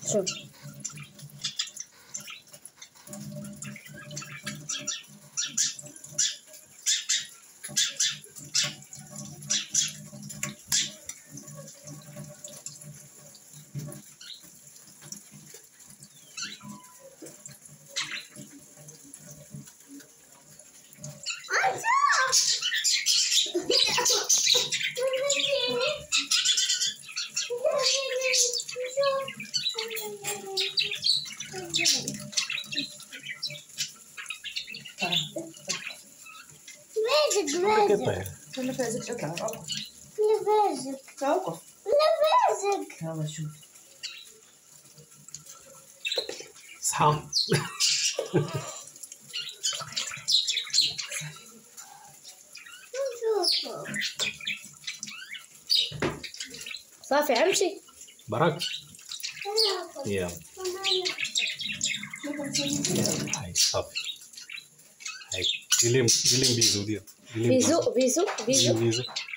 شوف ولا فازك تطلع لا فازك توقف. لا فازك يلا شوف صحى. صافي امشي برك يلا هاي صافي هاي ديري بيزو دير بيزو بيزو بيزو بيزو